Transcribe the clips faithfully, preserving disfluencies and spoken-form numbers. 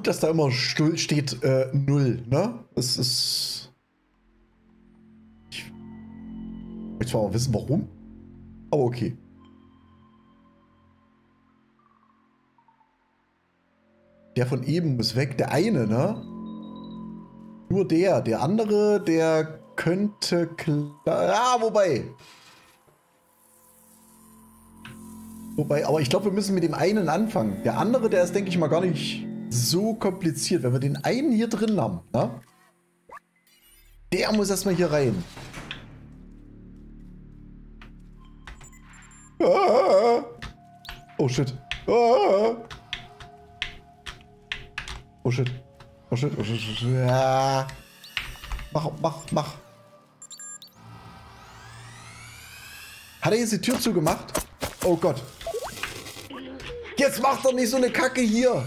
gut, dass da immer Stuhl steht äh, null, ne? Das ist... Ich möchte zwar mal wissen, warum, aber okay. Der von eben muss weg, der eine, ne? Nur der, der andere, der könnte klar... Ja, wobei... Wobei, aber ich glaube, wir müssen mit dem einen anfangen. Der andere, der ist, denke ich mal, gar nicht so kompliziert. Wenn wir den einen hier drin haben, ne? Der muss erstmal hier rein. Ah! Oh shit. Ah! Oh shit. Oh shit. Oh shit. Oh shit. Ja. Mach, mach, mach. Hat er jetzt die Tür zugemacht? Oh Gott. Jetzt macht doch nicht so eine Kacke hier.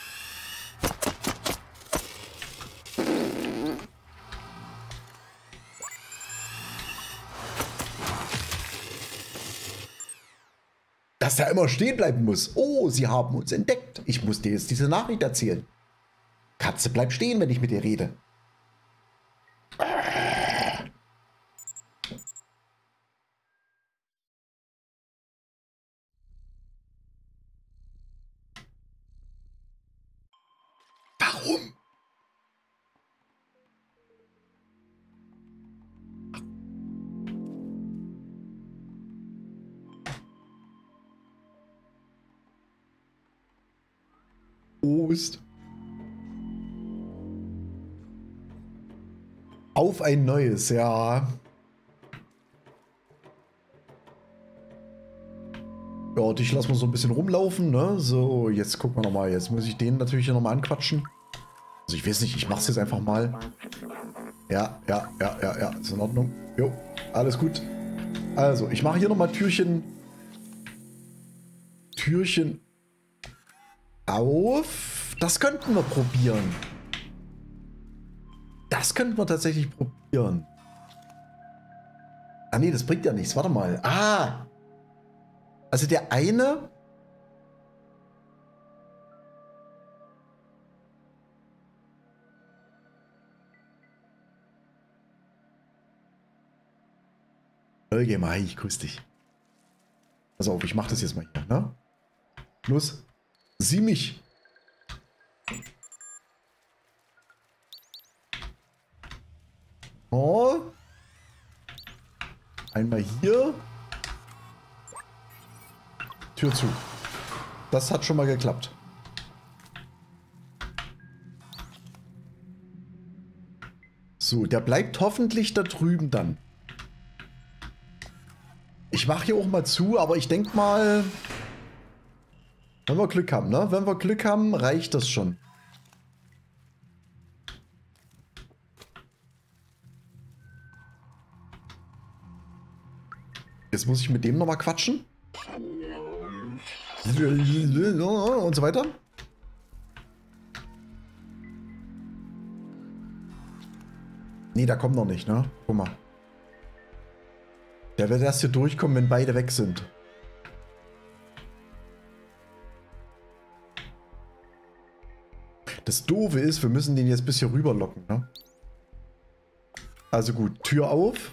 Dass er immer stehen bleiben muss. Oh, sie haben uns entdeckt. Ich muss dir jetzt diese Nachricht erzählen. Katze, bleib stehen, wenn ich mit dir rede. Warum? Prost. Auf ein neues, ja. Ja, dich lassen wir so ein bisschen rumlaufen, ne? So, jetzt gucken wir nochmal. Jetzt muss ich den natürlich hier nochmal anquatschen. Also ich weiß nicht, ich mach's jetzt einfach mal. Ja, ja, ja, ja, ja, ist in Ordnung. Jo, alles gut. Also, ich mache hier nochmal Türchen. Türchen auf. Das könnten wir probieren. Das könnten wir tatsächlich probieren. Ah nee, das bringt ja nichts. Warte mal. Ah. Also der eine... Holger, Mai, ich grüß dich. Pass auf, ich mach das jetzt mal hier, ne? Los, sieh mich. Oh. Einmal hier. Tür zu. Das hat schon mal geklappt. So, der bleibt hoffentlich da drüben dann. Ich mache hier auch mal zu, aber ich denke mal, wenn wir Glück haben, ne? Wenn wir Glück haben, reicht das schon. Jetzt muss ich mit dem nochmal quatschen. Und so weiter. Nee, da kommt noch nicht, ne? Guck mal. Der wird erst hier durchkommen, wenn beide weg sind. Das Doofe ist, wir müssen den jetzt bis hier rüber locken, ne? Also gut, Tür auf.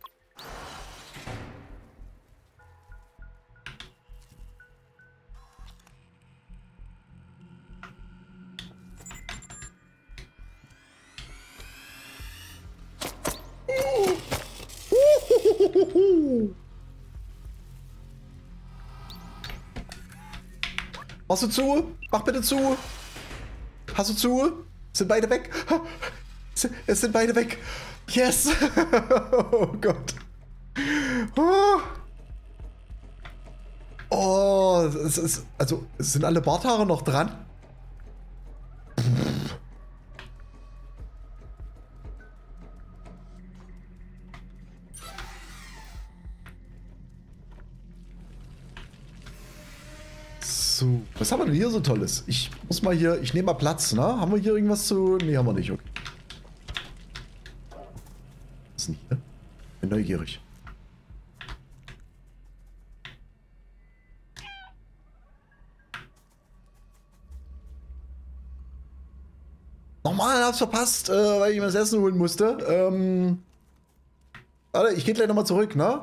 Machst du zu? Mach bitte zu. Hast du zu? Sind beide weg? Es sind beide weg. Yes. Oh Gott. Oh. Oh, es ist, also sind alle Barthaare noch dran? So, was haben wir denn hier so Tolles? Ich muss mal hier, ich nehme mal Platz, ne? Haben wir hier irgendwas zu... Nee, haben wir nicht, okay. Was ist denn hier? Bin neugierig. Nochmal, hab's verpasst, äh, weil ich mir das Essen holen musste. Ähm. Warte, ich geh gleich nochmal zurück, ne?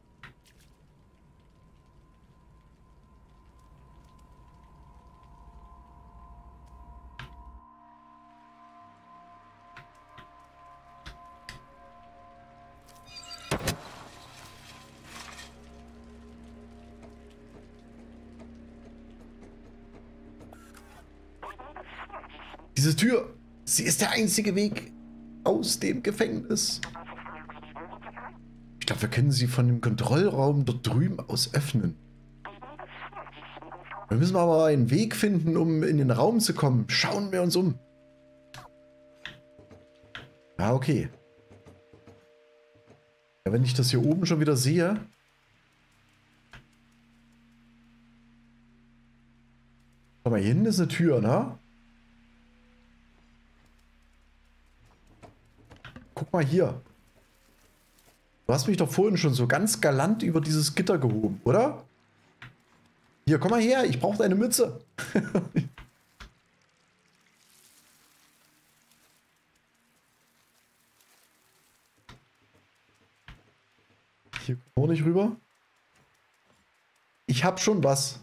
Diese Tür, sie ist der einzige Weg aus dem Gefängnis. Ich glaube, wir können sie von dem Kontrollraum dort drüben aus öffnen. Wir müssen aber einen Weg finden, um in den Raum zu kommen. Schauen wir uns um. Ja, okay. Ja, wenn ich das hier oben schon wieder sehe. Schau mal, hier hinten ist eine Tür, ne? Guck mal hier. Du hast mich doch vorhin schon so ganz galant über dieses Gitter gehoben, oder? Hier, komm mal her, ich brauche deine Mütze. Hier komm auch nicht rüber. Ich hab schon was.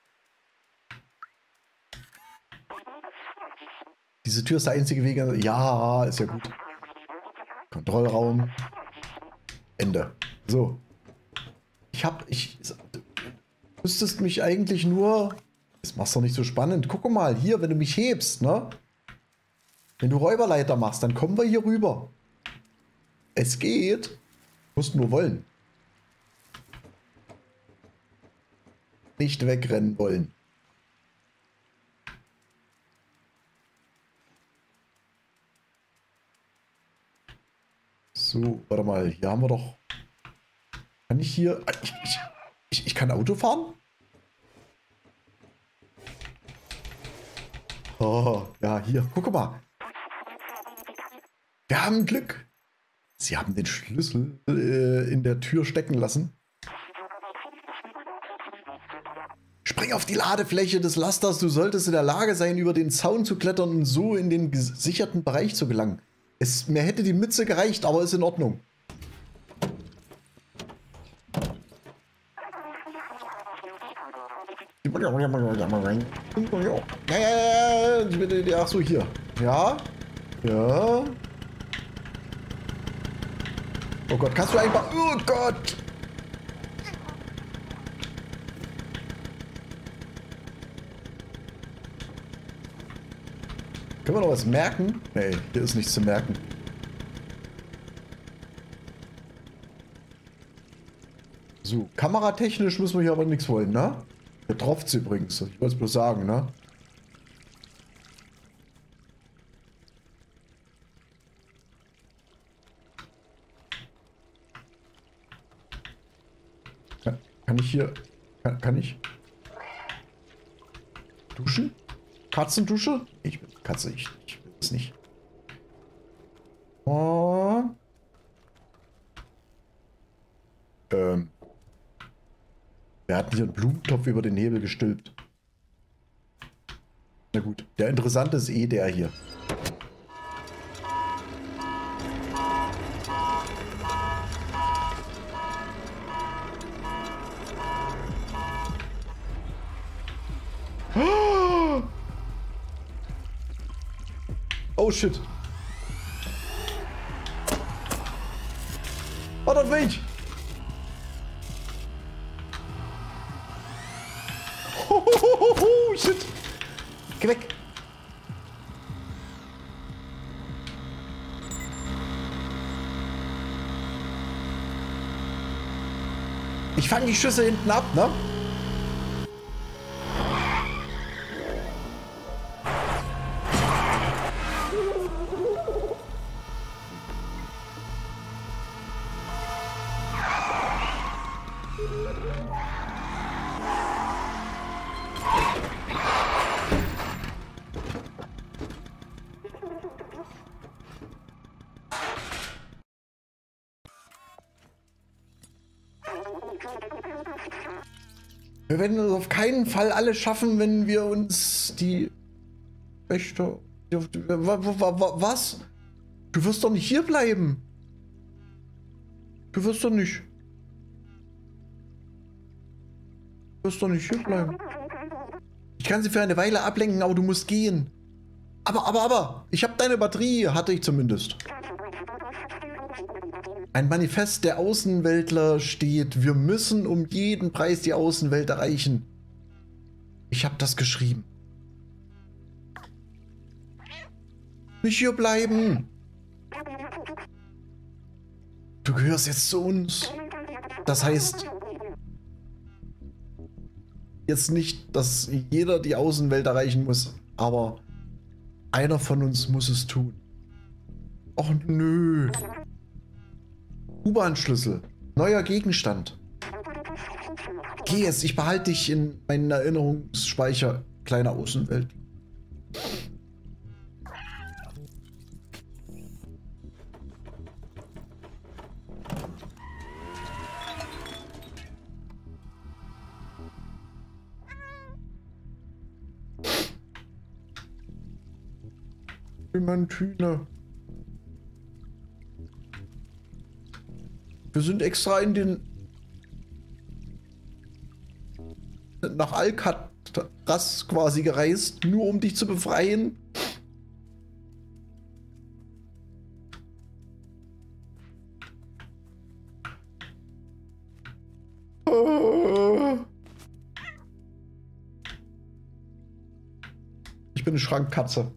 Diese Tür ist der einzige Weg. Ja, ist ja gut. Kontrollraum. Ende. So. Ich hab, ich, du müsstest mich eigentlich nur, das machst du nicht so spannend. Guck mal, hier, wenn du mich hebst, ne? Wenn du Räuberleiter machst, dann kommen wir hier rüber. Es geht. Du musst nur wollen. Nicht wegrennen wollen. So, warte mal, hier haben wir doch... Kann ich hier... Ich, ich, ich, ich kann Auto fahren? Oh, ja, hier, guck mal. Wir haben Glück. Sie haben den Schlüssel äh, in der Tür stecken lassen. Spring auf die Ladefläche des Lasters. Du solltest in der Lage sein, über den Zaun zu klettern und so in den gesicherten Bereich zu gelangen. Es, mir hätte die Mütze gereicht, aber ist in Ordnung. Ja, ja, ja, ja, ach so, hier. Ja. Ja. Oh Gott, kannst du einfach... Oh Gott! Können wir noch was merken? Nee, hier ist nichts zu merken. So, kameratechnisch müssen wir hier aber nichts wollen, ne? Der tropft's übrigens. Ich wollte es bloß sagen, ne? Kann, kann ich hier... Kann, kann ich... Duschen? Katzendusche? Ich bin Katze, ich, ich will es nicht. Oh. Ähm. Wir hatten hier einen Blumentopf über den Hebel gestülpt. Na gut, der interessante ist eh der hier. Oh shit. Oh, das will ich. Oh, shit. Geh weg. Ich fange die Schüsse hinten ab, ne? Wir werden es auf keinen Fall alle schaffen, wenn wir uns die Wächter Was? Du wirst doch nicht hier bleiben. Du wirst doch nicht. Du wirst doch nicht hier bleiben. Ich kann sie für eine Weile ablenken, aber du musst gehen. Aber, aber, aber, ich habe deine Batterie, hatte ich zumindest. Ein Manifest der Außenweltler steht, wir müssen um jeden Preis die Außenwelt erreichen. Ich habe das geschrieben. Nicht hier bleiben. Du gehörst jetzt zu uns. Das heißt, jetzt nicht, dass jeder die Außenwelt erreichen muss, aber einer von uns muss es tun. Och nö. U-Bahn-Schlüssel. Neuer Gegenstand. Geh jetzt, ich behalte dich in meinen Erinnerungsspeicher. Kleine Außenwelt. Clementine. Wir sind extra in den... nach Alcatraz quasi gereist, nur um dich zu befreien. Ich bin eine Schrankkatze.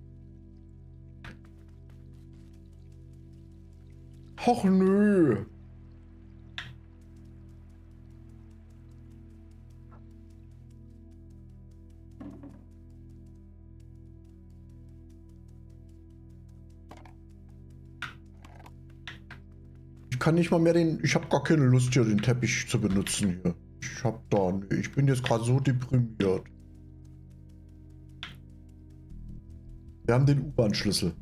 Och nö. Ich kann nicht mal mehr den... Ich habe gar keine Lust hier den Teppich zu benutzen hier. Ich hab da... Nee, ich bin jetzt gerade so deprimiert. Wir haben den U-Bahn-Schlüssel.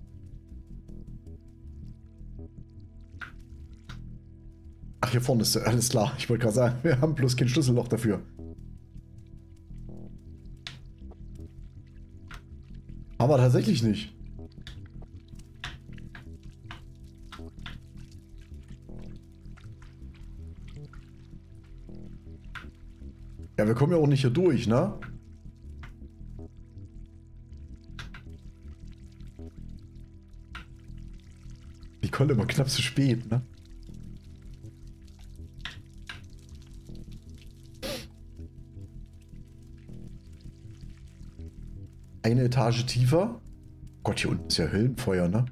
Ach, hier vorne ist alles klar. Ich wollte gerade sagen, wir haben bloß kein Schlüsselloch dafür. Aber tatsächlich nicht. Ja, wir kommen ja auch nicht hier durch, ne? Die kommt immer knapp zu spät, ne? Eine Etage tiefer. Gott, hier unten ist ja Höllenfeuer, ne?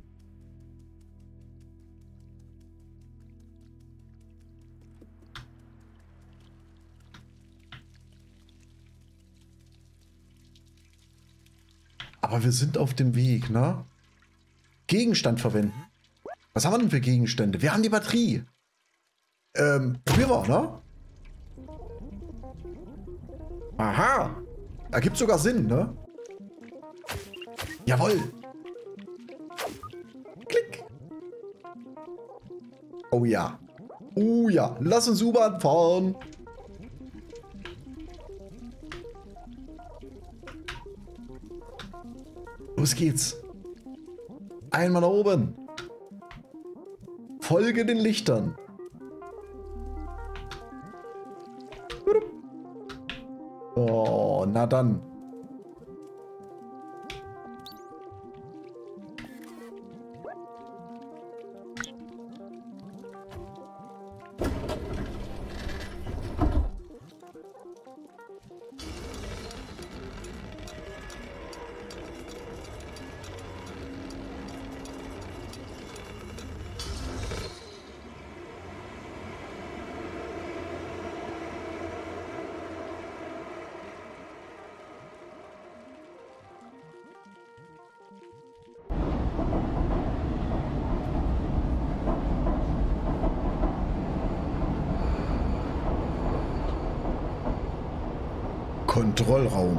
Aber wir sind auf dem Weg, ne? Gegenstand verwenden. Was haben wir denn für Gegenstände? Wir haben die Batterie. Ähm, probieren wir, ne? Aha. Ergibt sogar Sinn, ne? Jawohl. Klick. Oh ja. Oh ja. Lass uns U-Bahn fahren. Los geht's. Einmal nach oben. Folge den Lichtern. Oh, na dann. Kontrollraum.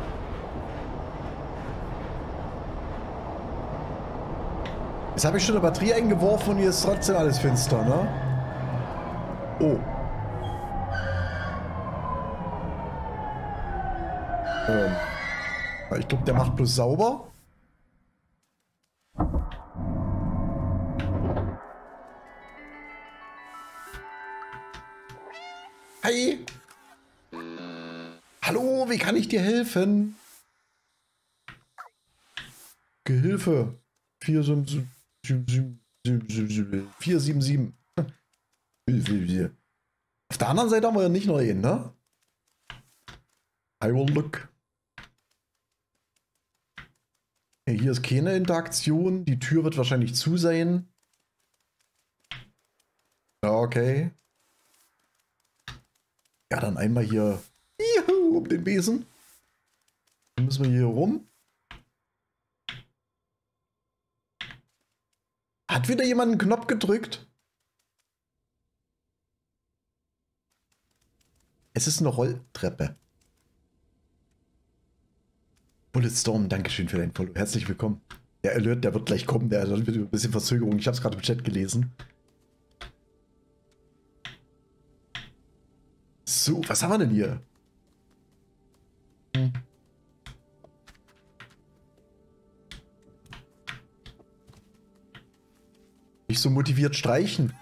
Jetzt habe ich schon eine Batterie eingeworfen und hier ist trotzdem alles finster, ne? Oh. Ähm. Ich glaube, der macht bloß sauber. Hi. Hallo, wie kann ich dir helfen? Gehilfe. vier sieben sieben. Auf der anderen Seite haben wir ja nicht noch einen, ne? I will look. Ja, hier ist keine Interaktion. Die Tür wird wahrscheinlich zu sein. Ja, okay. Ja, dann einmal hier juhu, um den Besen. Dann müssen wir hier rum. Hat wieder jemand einen Knopf gedrückt? Es ist eine Rolltreppe. Bulletstorm, Dankeschön für dein Follow. Herzlich willkommen. Der Alert, der wird gleich kommen. Der hat ein bisschen Verzögerung. Ich habe es gerade im Chat gelesen. So, was haben wir denn hier? Hm. Nicht so motiviert streichen.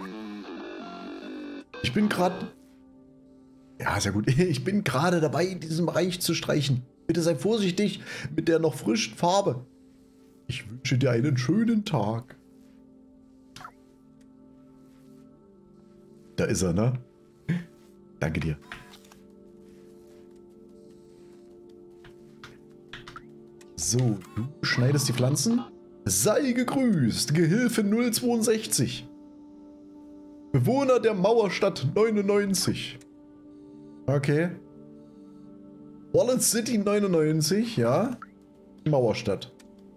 Ich bin gerade... Ja, sehr gut. Ich bin gerade dabei, in diesem Bereich zu streichen. Bitte sei vorsichtig mit der noch frischen Farbe. Ich wünsche dir einen schönen Tag. Da ist er, ne? Danke dir. So, du schneidest die Pflanzen. Sei gegrüßt, Gehilfe null zweiundsechzig. Bewohner der Mauerstadt neunundneunzig. Okay. Wallace City neunundneunzig, ja. Mauerstadt.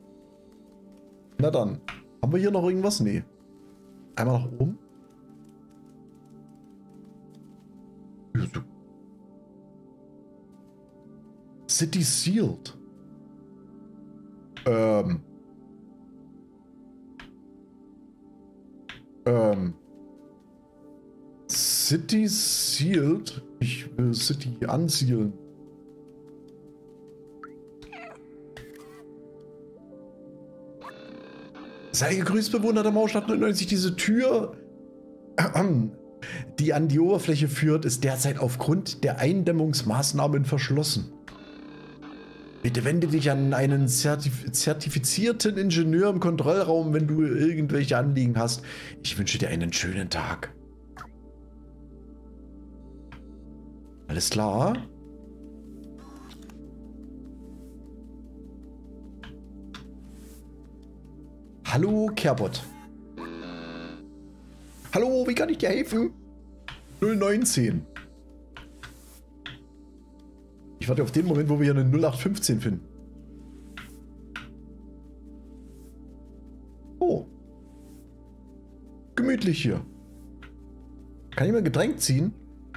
Na dann. Haben wir hier noch irgendwas? Nee. Einmal nach oben. City sealed. Ähm. Ähm. City sealed. Ich will City ansealen. Sei gegrüßt, Bewohner der Mauerstadt neunundneunzig. Diese Tür, die an die Oberfläche führt, ist derzeit aufgrund der Eindämmungsmaßnahmen verschlossen. Bitte wende dich an einen zertif zertifizierten Ingenieur im Kontrollraum, wenn du irgendwelche Anliegen hast. Ich wünsche dir einen schönen Tag. Alles klar? Hallo, Kerbot. Hallo, wie kann ich dir helfen? null neunzehn. Ich warte auf den Moment, wo wir hier eine null acht fünfzehn finden. Oh. Gemütlich hier. Kann ich mal ein Getränk ziehen?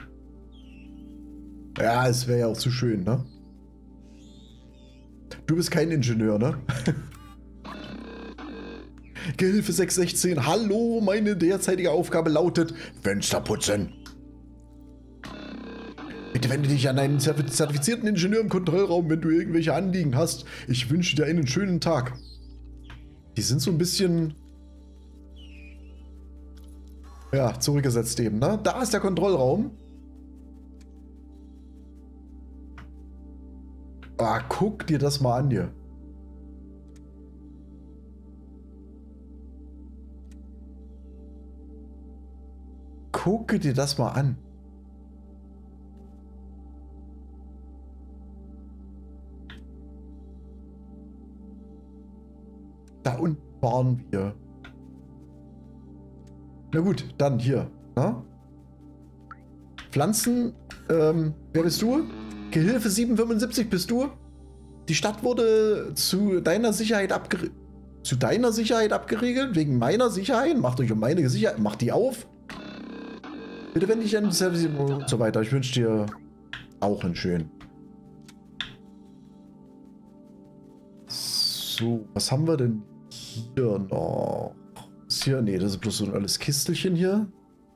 Ja, es wäre ja auch zu schön, ne? Du bist kein Ingenieur, ne? Gehilfe sechs sechzehn. Hallo, meine derzeitige Aufgabe lautet Fenster putzen. Bitte wende dich an einen zertifizierten Ingenieur im Kontrollraum, wenn du irgendwelche Anliegen hast. Ich wünsche dir einen schönen Tag. Die sind so ein bisschen... Ja, zurückgesetzt eben, ne? Da ist der Kontrollraum. Ah, guck dir das mal an hier. Gucke dir das mal an. Da unten waren wir. Na gut, dann hier. Na? Pflanzen. Ähm, wer bist du? Gehilfe siebenhundertfünfundsiebzig bist du? Die Stadt wurde zu deiner Sicherheit abgeriegelt. Zu deiner Sicherheit abgeriegelt? Wegen meiner Sicherheit? Macht euch um meine Sicherheit. Macht die auf. Bitte wende dich an und so weiter. Ich wünsche dir auch einen schönen. So, was haben wir denn hier noch? Ist hier? Nee, das ist bloß so ein alles Kistelchen hier.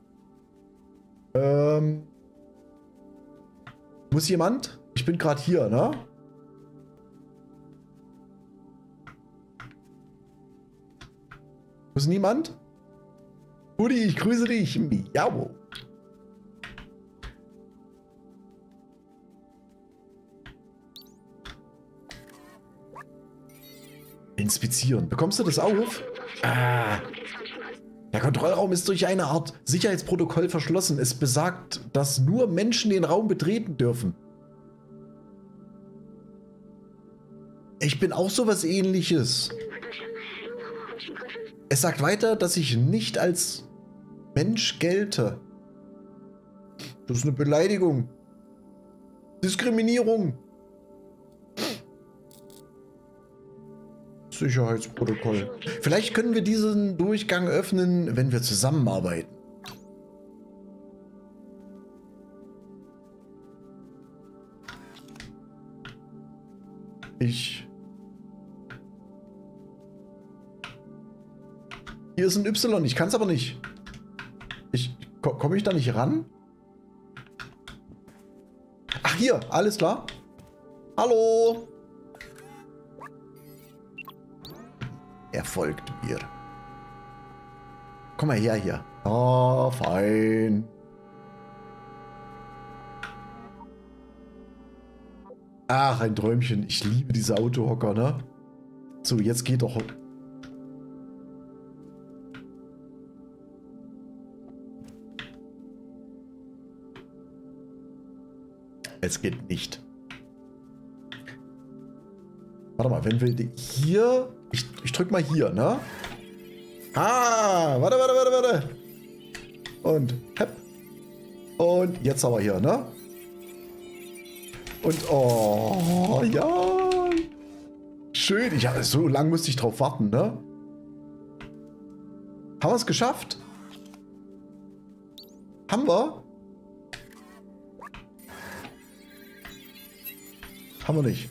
Ähm. Muss jemand? Ich bin gerade hier, ne? Muss niemand? Udi, ich grüße dich. Miau. Inspizieren. Bekommst du das auf? Ah. Der Kontrollraum ist durch eine Art Sicherheitsprotokoll verschlossen. Es besagt, dass nur Menschen den Raum betreten dürfen. Ich bin auch sowas Ähnliches. Es sagt weiter, dass ich nicht als Mensch gelte. Das ist eine Beleidigung. Diskriminierung. Sicherheitsprotokoll. Vielleicht können wir diesen Durchgang öffnen, wenn wir zusammenarbeiten. Ich... Hier ist ein Y, ich kann es aber nicht. Ich... Komme ich da nicht ran? Ach, hier, alles klar. Hallo. Er folgt mir. Komm mal her hier. Oh, fein. Ach, ein Träumchen. Ich liebe diese Autohocker, ne? So, jetzt geht doch... Es geht nicht. Warte mal, wenn wir die hier... Ich, ich drück mal hier, ne? Ah, warte, warte, warte, warte. Und, hepp. Und jetzt aber hier, ne? Und, oh, ja. Schön. Ich, so lange musste ich drauf warten, ne? Haben wir es geschafft? Haben wir? Haben wir nicht.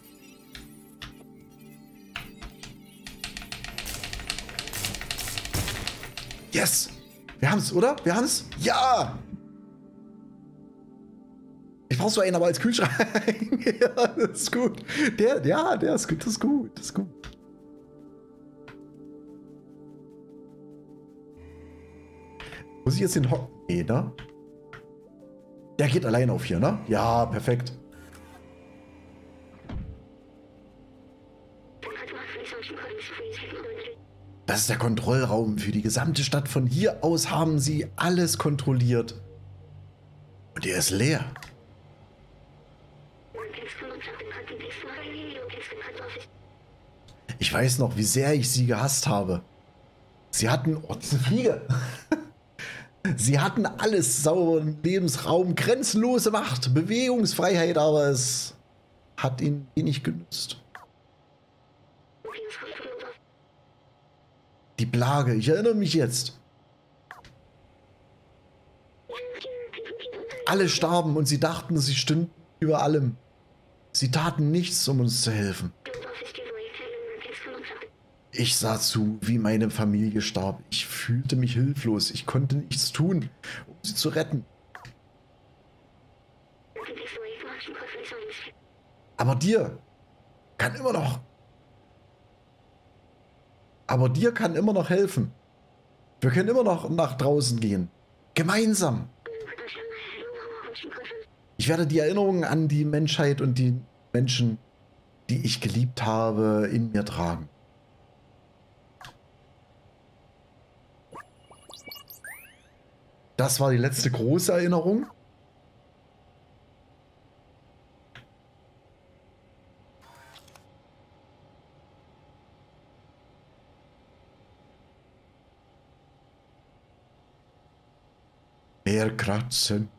Yes! Wir haben es, oder? Wir haben es? Ja! Ich brauche so einen, aber als Kühlschrank. Ja, das ist gut. Der, ja, der ist gut. Das ist gut. Das ist gut. Muss ich jetzt den Hock... Nee, ne? Der geht allein auf hier, ne? Ja, perfekt. Das ist der Kontrollraum für die gesamte Stadt. Von hier aus haben sie alles kontrolliert. Und er ist leer. Ich weiß noch, wie sehr ich sie gehasst habe. Sie hatten... Oh, diese Fliege. Sie hatten alles. Sauberen Lebensraum, grenzenlose Macht, Bewegungsfreiheit, aber es hat ihnen wenig genützt. Die Plage, ich erinnere mich jetzt. Alle starben und sie dachten, sie stünden über allem. Sie taten nichts, um uns zu helfen. Ich sah zu, wie meine Familie starb. Ich fühlte mich hilflos. Ich konnte nichts tun, um sie zu retten. Aber dir kann immer noch... Aber dir kann immer noch helfen. Wir können immer noch nach draußen gehen. Gemeinsam. Ich werde die Erinnerungen an die Menschheit und die Menschen, die ich geliebt habe, in mir tragen. Das war die letzte große Erinnerung. Mehr kratzen.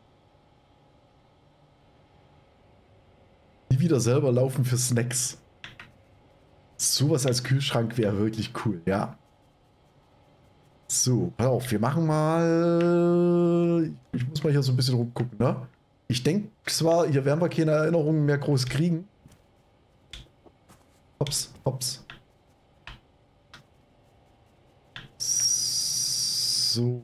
Nie wieder selber laufen für Snacks. Sowas als Kühlschrank wäre wirklich cool, ja. So, pass auf, wir machen mal... Ich muss mal hier so ein bisschen rumgucken, ne? Ich denke zwar, hier werden wir keine Erinnerungen mehr groß kriegen. Hops, hops. So.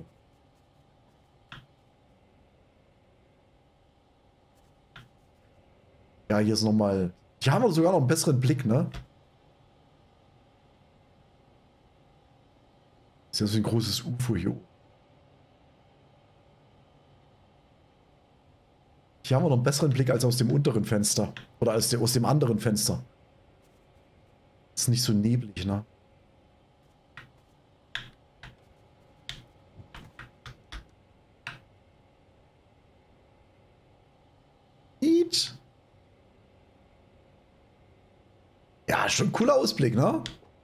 Ja, hier ist nochmal... Hier haben wir sogar noch einen besseren Blick, ne? Ist ja so ein großes U F O hier. Hier haben wir noch einen besseren Blick als aus dem unteren Fenster. Oder als der, aus dem anderen Fenster. Ist nicht so neblig, ne? Eat. Ja, schon ein cooler Ausblick, ne?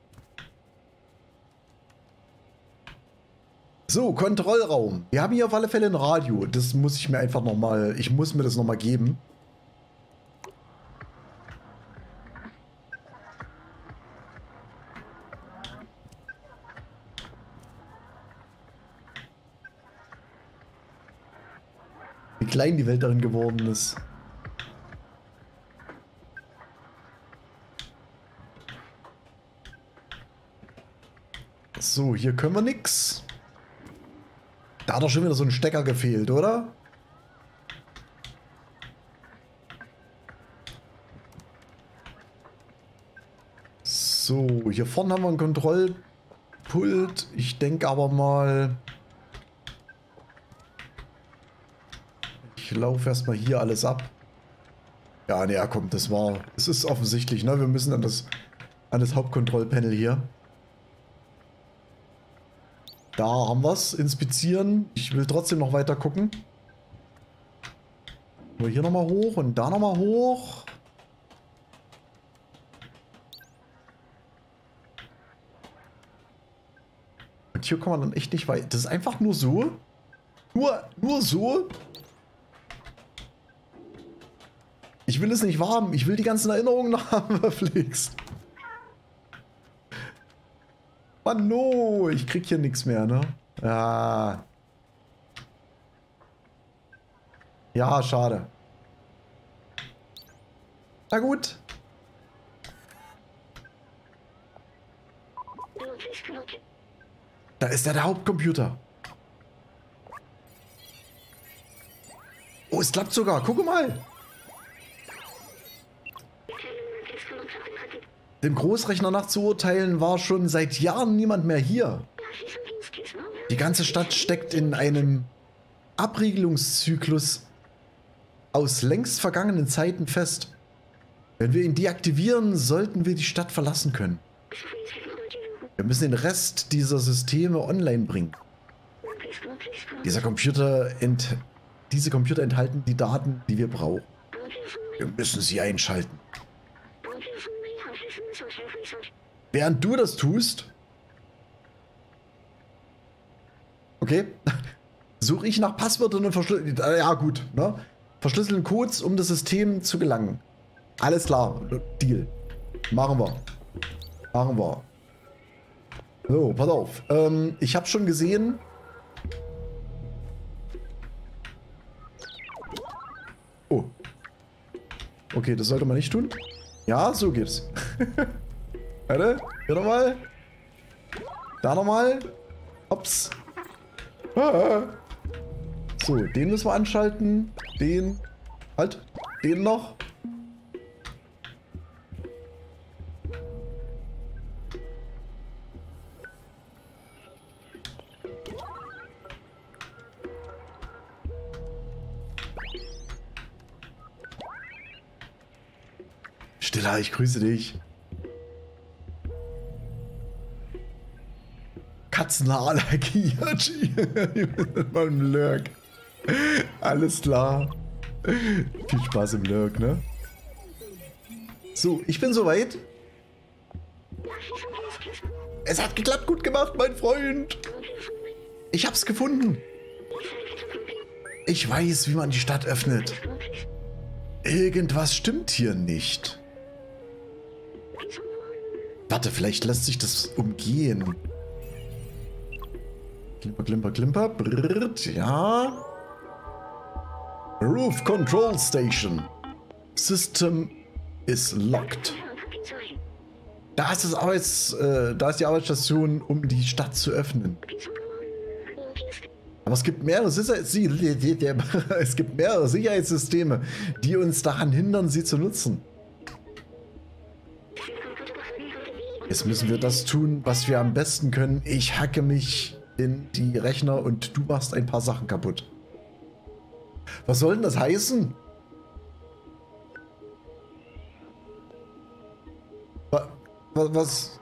So, Kontrollraum. Wir haben hier auf alle Fälle ein Radio. Das muss ich mir einfach nochmal, ich muss mir das nochmal geben. Wie klein die Welt darin geworden ist. So, hier können wir nix. Da hat doch schon wieder so ein Stecker gefehlt, oder? So, hier vorne haben wir ein Kontrollpult. Ich denke aber mal... Ich laufe erstmal hier alles ab. Ja, ne, komm, das war... Es ist offensichtlich, ne? Wir müssen an das, an das Hauptkontrollpanel hier. Da haben wir es. Inspizieren. Ich will trotzdem noch weiter gucken. Aber hier nochmal hoch und da nochmal hoch. Und hier kann man dann echt nicht weiter. Das ist einfach nur so. Nur, nur so. Ich will es nicht warm. Ich will die ganzen Erinnerungen noch haben, verflixt. Mann, no, ich krieg hier nichts mehr, ne? Ja. Ja, schade. Na gut. Da ist ja der Hauptcomputer. Oh, es klappt sogar. Guck mal. Dem Großrechner nachzuurteilen, war schon seit Jahren niemand mehr hier. Die ganze Stadt steckt in einem Abriegelungszyklus aus längst vergangenen Zeiten fest. Wenn wir ihn deaktivieren, sollten wir die Stadt verlassen können. Wir müssen den Rest dieser Systeme online bringen. Dieser Computer ent diese Computer enthalten die Daten, die wir brauchen. Wir müssen sie einschalten. Während du das tust, okay, suche ich nach Passwörtern und verschlüsselten, ja gut, ne? Verschlüsselten Codes, um das System zu gelangen. Alles klar, Deal. Machen wir. Machen wir. So, pass auf. Ähm, ich habe schon gesehen. Oh. Okay, das sollte man nicht tun. Ja, so geht's. Warte, hier nochmal. Da nochmal. Ups. Ah. So, den müssen wir anschalten. Den. Halt. Den noch. Stella, ich grüße dich. Katzenhaarallergie. Mal im Lurk. Alles klar. Viel Spaß im Lurk, ne? So, ich bin soweit. Es hat geklappt, gut gemacht, mein Freund. Ich hab's gefunden. Ich weiß, wie man die Stadt öffnet. Irgendwas stimmt hier nicht. Warte, vielleicht lässt sich das umgehen. Klimper, klimper, klimper. Brrrt, ja. Roof Control Station. System is locked. Da ist, das Arbeits, äh, da ist die Arbeitsstation, um die Stadt zu öffnen. Aber es gibt mehrere Sicherheitssysteme, es gibt mehrere Sicherheitssysteme, die uns daran hindern, sie zu nutzen. Jetzt müssen wir das tun, was wir am besten können. Ich hacke mich in die Rechner und du machst ein paar Sachen kaputt. Was soll denn das heißen? Was? was?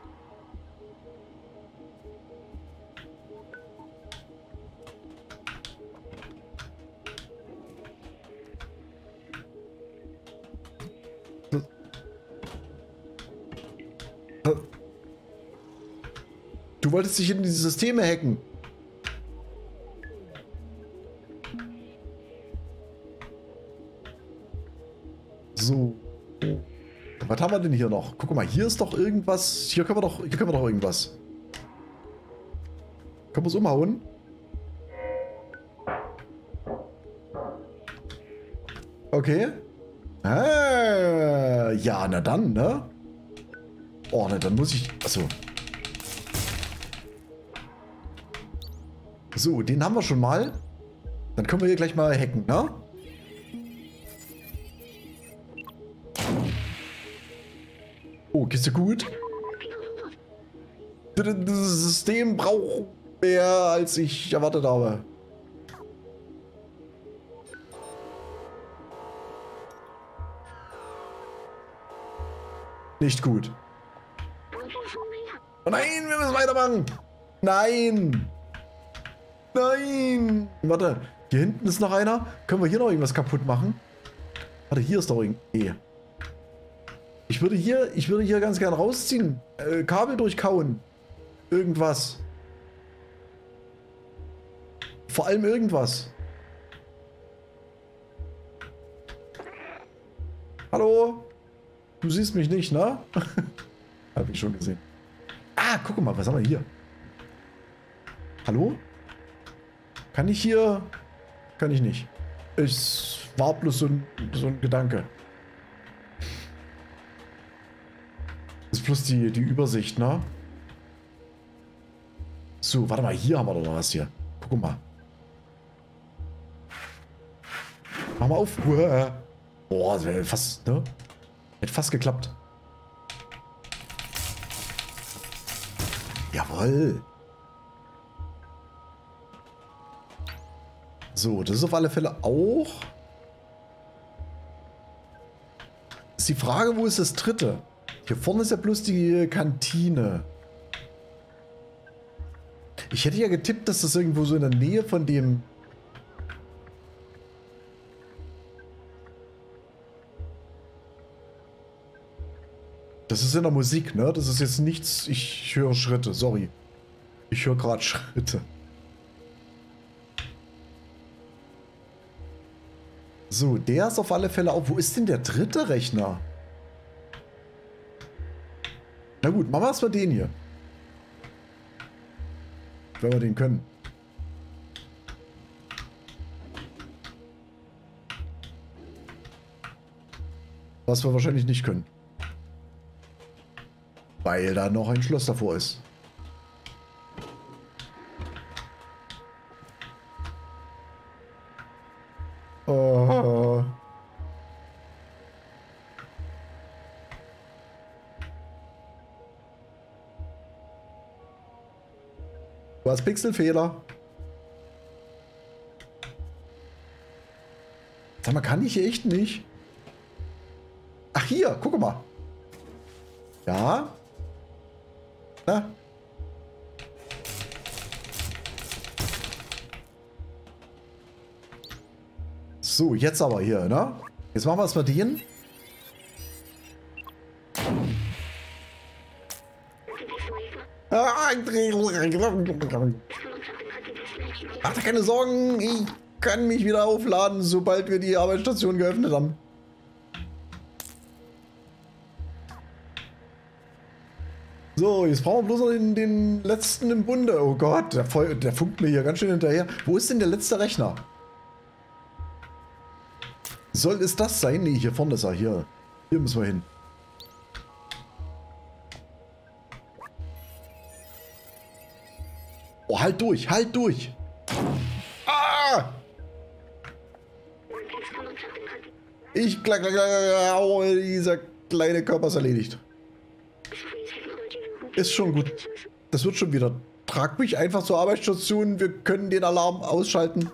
Du wolltest dich in die Systeme hacken. So. Was haben wir denn hier noch? Guck mal, hier ist doch irgendwas. Hier können wir doch, hier können wir doch irgendwas. Können wir es umhauen? Okay. Ah, ja, na dann, ne? Oh, na dann muss ich... Achso. So, den haben wir schon mal. Dann können wir hier gleich mal hacken, ne? Oh, Kiste gut. Das System braucht mehr, als ich erwartet habe. Nicht gut. Oh nein, wir müssen weitermachen. Nein. Nein. Warte, hier hinten ist noch einer. Können wir hier noch irgendwas kaputt machen? Warte, hier ist doch irgendwie... Ich würde hier, ich würde hier ganz gern rausziehen. Äh, Kabel durchkauen. Irgendwas. Vor allem irgendwas. Hallo? Du siehst mich nicht, ne? Hab ich schon gesehen. Ah, guck mal, was haben wir hier? Hallo? Kann ich hier? Kann ich nicht. Es war bloß so ein, so ein Gedanke. Das ist bloß die, die Übersicht, ne? So, warte mal, hier haben wir doch noch was hier. Guck mal. Mach mal auf. Boah, das wäre fast, ne? Hätte fast geklappt. Jawohl. So, das ist auf alle Fälle auch. Ist die Frage, wo ist das dritte? Hier vorne ist ja bloß die Kantine. Ich hätte ja getippt, dass das irgendwo so in der Nähe von dem... Das ist in der Musik, ne? Das ist jetzt nichts... Ich höre Schritte, sorry. Ich höre gerade Schritte. So, der ist auf alle Fälle auch... Wo ist denn der dritte Rechner? Na gut, machen wir erstmal den hier. Wenn wir den können. Was wir wahrscheinlich nicht können. Weil da noch ein Schloss davor ist. Oh. Du hast Pixelfehler. Sag mal, kann ich echt nicht? Ach hier, guck mal. Ja. Na? So, jetzt aber hier, ne? Jetzt machen wir es mal den. Macht dir keine Sorgen, ich kann mich wieder aufladen, sobald wir die Arbeitsstation geöffnet haben. So, jetzt brauchen wir bloß noch den, den letzten im Bunde. Oh Gott, der, der funkt mir hier ganz schön hinterher. Wo ist denn der letzte Rechner? Soll es das sein? Nee, hier vorne ist er. Hier, hier müssen wir hin. Oh, halt durch, halt durch. Ah! Ich, klack, klack, klack, oh, dieser kleine Körper ist erledigt. Ist schon gut. Das wird schon wieder. Trag mich einfach zur Arbeitsstation. Wir können den Alarm ausschalten.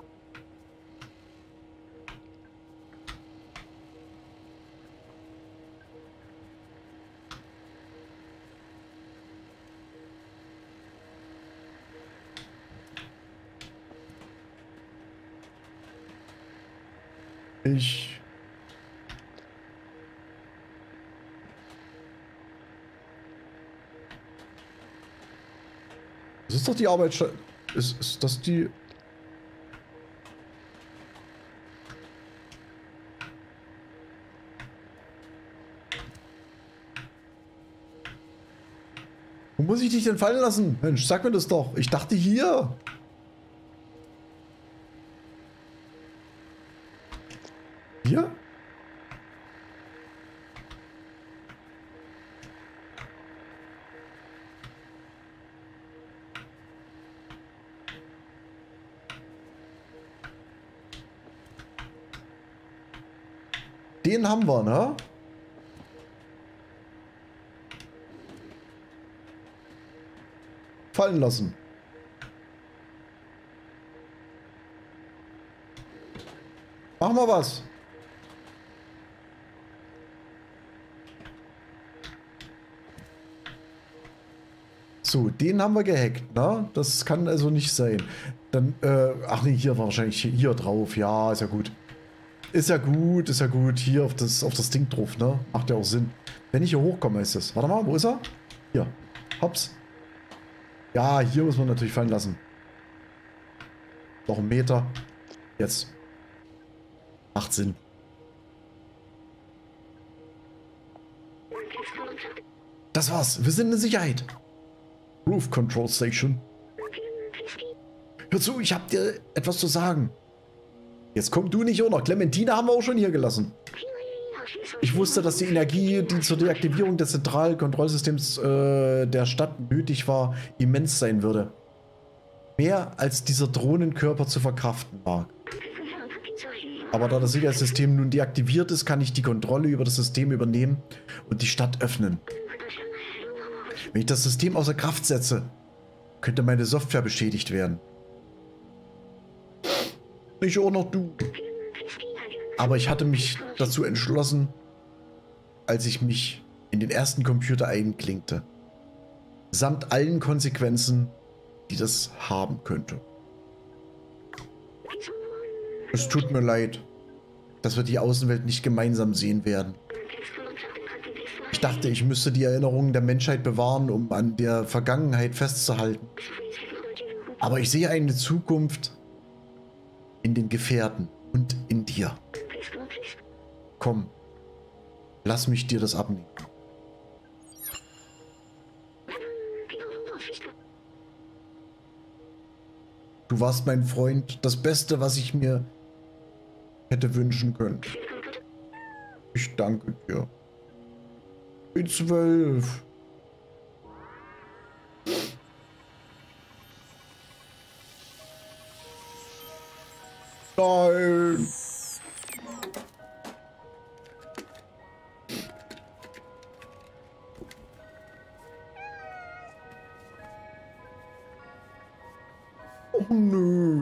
Ich... Das ist doch die Arbeitsstelle. Ist, ist das die... Wo muss ich dich denn fallen lassen? Mensch, sag mir das doch. Ich dachte hier. Hier? Den haben wir, ne? Fallen lassen. Mach mal was. So, den haben wir gehackt, ne? Das kann also nicht sein. Dann, äh, ach nee, hier war wahrscheinlich hier, hier drauf. Ja, ist ja gut. Ist ja gut, ist ja gut. Hier auf das, auf das Ding drauf, ne? Macht ja auch Sinn. Wenn ich hier hochkomme, ist das. Warte mal, wo ist er? Hier. Hops. Ja, hier muss man natürlich fallen lassen. Noch einen Meter. Jetzt. Macht Sinn. Das war's. Wir sind in Sicherheit. Roof Control Station. Hör zu, ich hab dir etwas zu sagen. Jetzt komm du nicht auch noch. Clementine haben wir auch schon hier gelassen. Ich wusste, dass die Energie, die zur Deaktivierung des Zentralkontrollsystems äh, der Stadt nötig war, immens sein würde. Mehr als dieser Drohnenkörper zu verkraften war. Aber da das Sicherheitssystem nun deaktiviert ist, kann ich die Kontrolle über das System übernehmen und die Stadt öffnen. Wenn ich das System außer Kraft setze, könnte meine Software beschädigt werden. Nicht auch noch du. Aber ich hatte mich dazu entschlossen, als ich mich in den ersten Computer einklinkte. Samt allen Konsequenzen, die das haben könnte. Es tut mir leid, dass wir die Außenwelt nicht gemeinsam sehen werden. Ich dachte, ich müsste die Erinnerungen der Menschheit bewahren, um an der Vergangenheit festzuhalten. Aber ich sehe eine Zukunft in den Gefährten und in dir. Komm, lass mich dir das abnehmen. Du warst mein Freund, das Beste, was ich mir hätte wünschen können. Ich danke dir. Ich bin zwölf. Nein. Oh nö.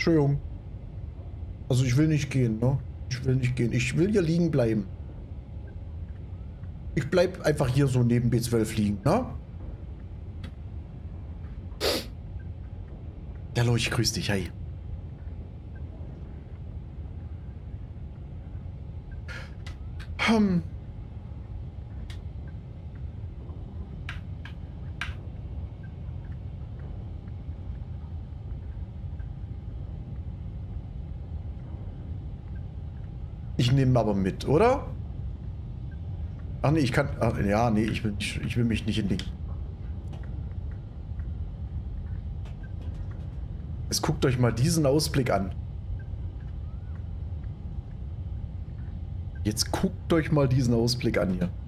Entschuldigung. Also ich will nicht gehen, ne? Ich will nicht gehen. Ich will hier liegen bleiben. Ich bleib einfach hier so neben B zwölf liegen, ne? Hallo, ich grüß dich, hi. Hm. Ich nehme aber mit, oder? Ach nee, ich kann... Ach, ja, nee, ich will, nicht, ich will mich nicht in den... Jetzt guckt euch mal diesen Ausblick an. Jetzt guckt euch mal diesen Ausblick an hier.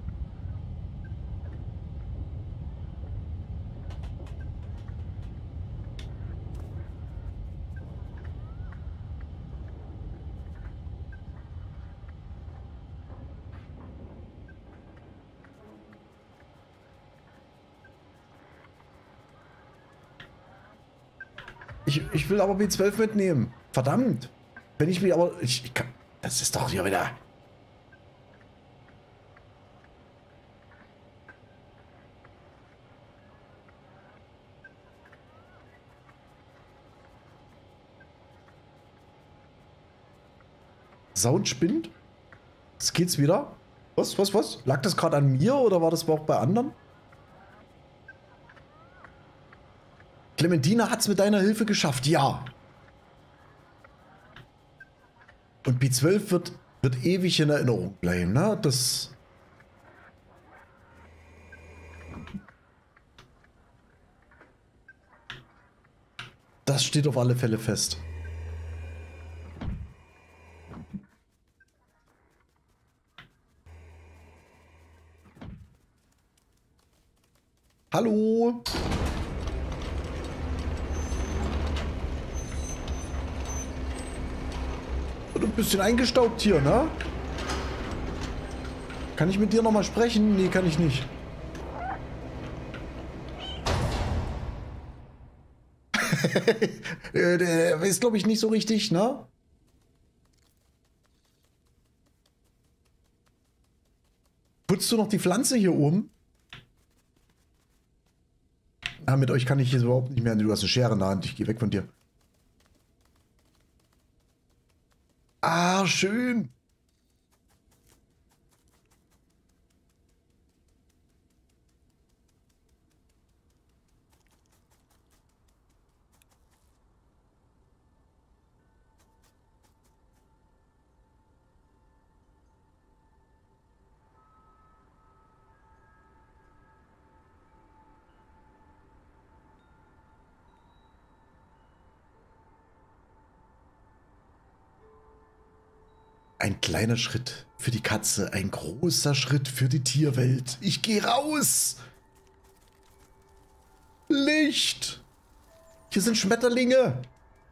Ich, ich will aber B zwölf mitnehmen. Verdammt. Wenn ich mich aber... Ich, ich kann, das ist doch hier wieder... Sound spinnt? Jetzt geht's wieder. Was, was, was? Lag das gerade an mir oder war das auch bei anderen? Clementina hat's mit deiner Hilfe geschafft, ja. Und B zwölf wird, wird ewig in Erinnerung bleiben, ne? Das... Das steht auf alle Fälle fest. Hallo? Du bist ein bisschen eingestaubt hier, ne? Kann ich mit dir nochmal sprechen? Nee, kann ich nicht. Der ist, glaube ich, nicht so richtig, ne? Putzt du noch die Pflanze hier oben? Ah, mit euch kann ich hier überhaupt nicht mehr. Du hast eine Schere in der Hand. Ich gehe weg von dir. Ah, schön. Ein kleiner Schritt für die Katze, ein großer Schritt für die Tierwelt. Ich gehe raus. Licht. Hier sind Schmetterlinge.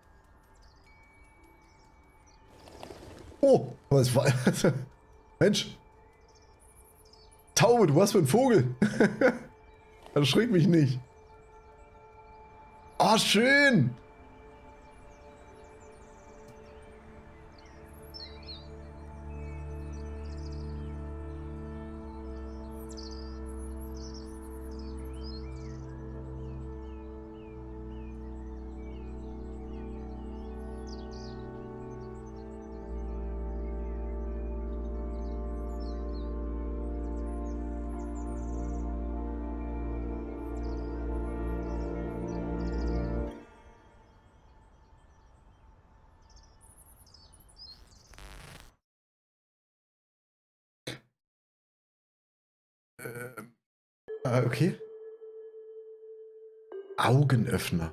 Oh, was war... Mensch. Taube, du warst für ein Vogel. Erschreck mich nicht. Oh, schön. Äh, okay. Augenöffner.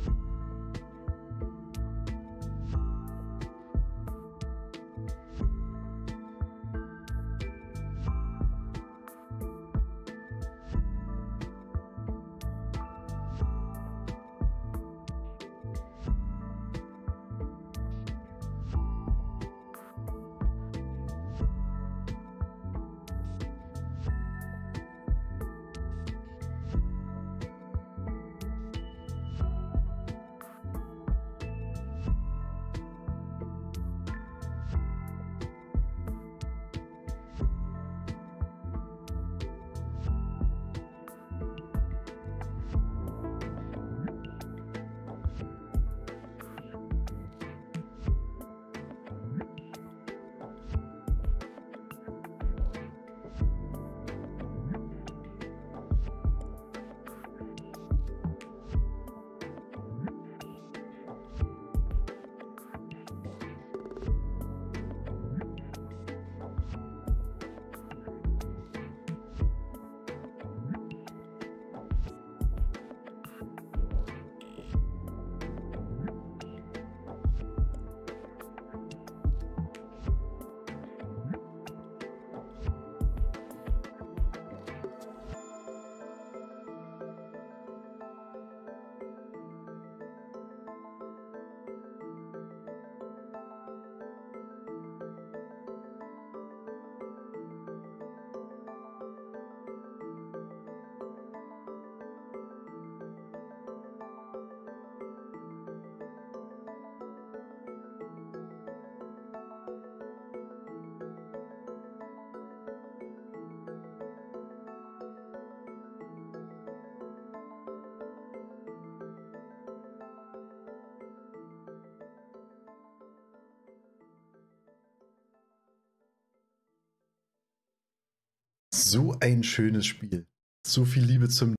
So ein schönes Spiel. So viel Liebe zum